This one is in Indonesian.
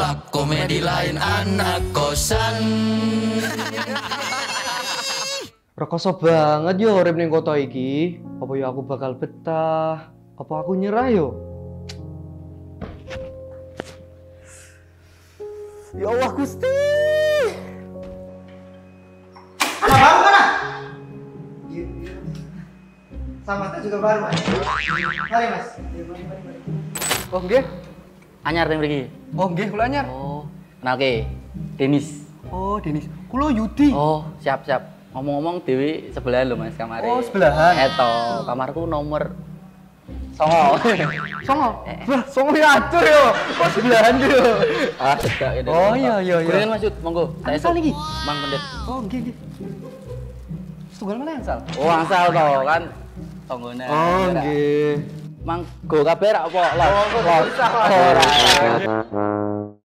tolak komedi lain anak kosan. Rekoso banget yo urip ning kota iki. Apa yo aku bakal betah? Apa aku nyerah yo? Ya Allah Gusti. Anak baru mana? Sama itu juga baru mas. Mari mas. Oh nggih. Anyar teng mriki. Oh nggih kula anyar. Oh, kenalke. Denis. Oh Denis. Kula Yudi. Oh, siap. Ngomong-ngomong Dewi sebelahan lho Mas kamare. Oh, sebelahan. Eto, kamarku nomor 9. Songo. Wah, songo ya atur yo. Kok sebelahan yo. Ah, cedak ini. Oh iya. Kuliah Mas, monggo. Saya sal iki. Mang Pendet. Oh nggih. Setunggal mana yang sal? Oh, angsal to kan tonggone. Oh nggih. Mang go kabeh ra apa? Los. Ora.